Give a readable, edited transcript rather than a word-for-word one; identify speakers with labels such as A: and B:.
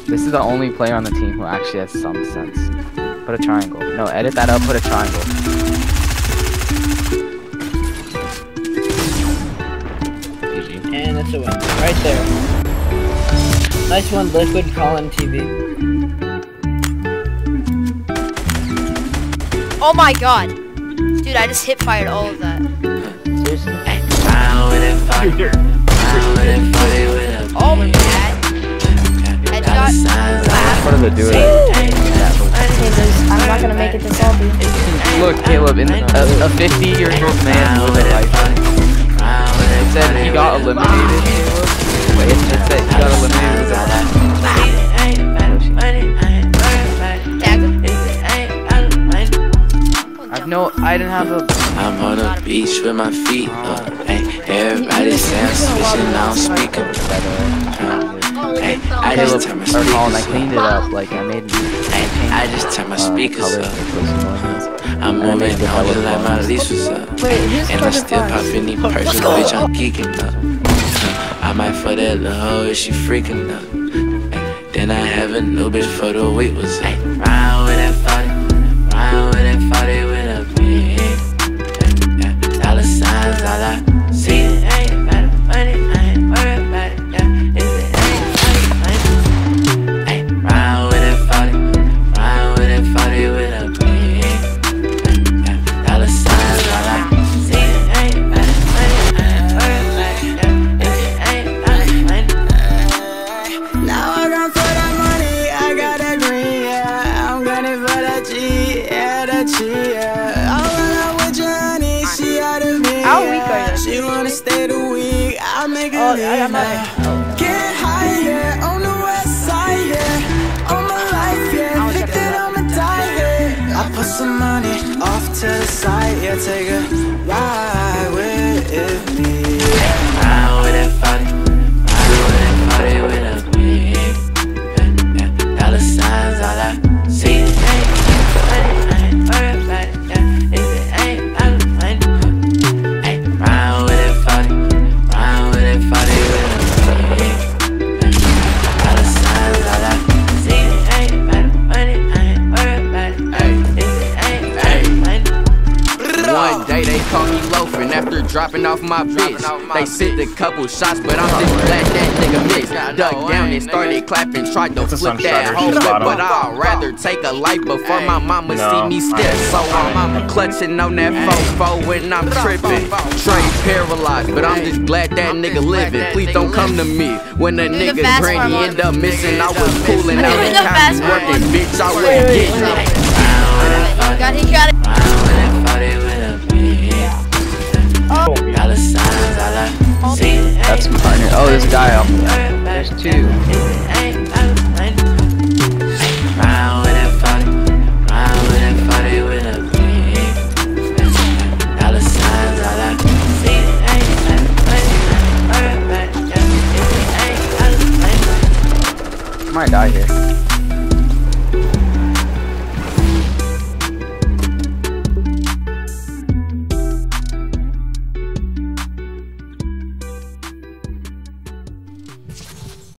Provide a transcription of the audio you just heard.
A: This is the only player on the team who actually has some sense. Put a triangle. No, edit that up, put a triangle. GG.
B: And it's a win. Right there. Nice one, Liquid calling TV.
C: Oh my god. Dude, I just hip fired all of that.
B: Seriously?
C: Oh my god. Headshot.
A: What are they doing?
D: I'm not gonna make it to salty.
A: Look, Caleb, a 50-year-old man with a life. It said he got eliminated. Wait, it said he got eliminated with a life. I didn't have a...
E: I'm on the beach with my feet up. Hey, everybody say I'm switching, now I'm speaking. Hey, I just turned my speakers up.
A: I cleaned it up, like I made
E: I just turned my speakers up. I'm moving on just like my lease was up. And I still pop any purchase, bitch, I'm geeking up. I might fuck that little hoe if she freaking up. Then I have a new bitch for the week was up. Round with that 40, round with that 40 with a big. Dollar signs, all I see. Ain't about the money, I ain't worried about it. Yeah, if it ain't money, hey, round with that 40, round with that 40 with a big. Dollar signs, all I see. Ain't about the money, I ain't worried about it. Yeah, if it ain't about the money.
F: Now I got for that money, I got that green, yeah. I'm gunning for that G, yeah, that G, yeah. I run out with your honey, she out of me.
D: How weak are you?
F: She wanna stay the week, I'll make her leave now. Get higher on the west side, yeah. On my life, yeah. Think that I'ma die, yeah. I put some money off to the side, yeah. Take a ride with me.
E: Round with that 40, round with that 40 with a big. Dollar signs, all I see. Ain't money, I ain't worried about it. Yeah, if it ain't about the money. Hey, round with that 40, round with that 40 with a big. Dollar signs, all I see. Ain't about the money, I ain't worried about it. If it ain't about the money.
G: One day they caught me loafing after dropping off my bitch. They sent a couple shots, but I'm just glad that nigga missed. Dug down and started clapping, tried to flip that whole whip, but I'd rather take a life before my mama see me step. So I'm clutching on that fofo when I'm tripping. Trade paralyzed, but I'm just glad that nigga living. Please don't come to me when a nigga granny end up missing. I was cooling out and county working, bitch. I was getting it.
C: He got it.
E: Dollar signs, all I see.
A: That's my partner. Oh, there's a guy out there. There's two.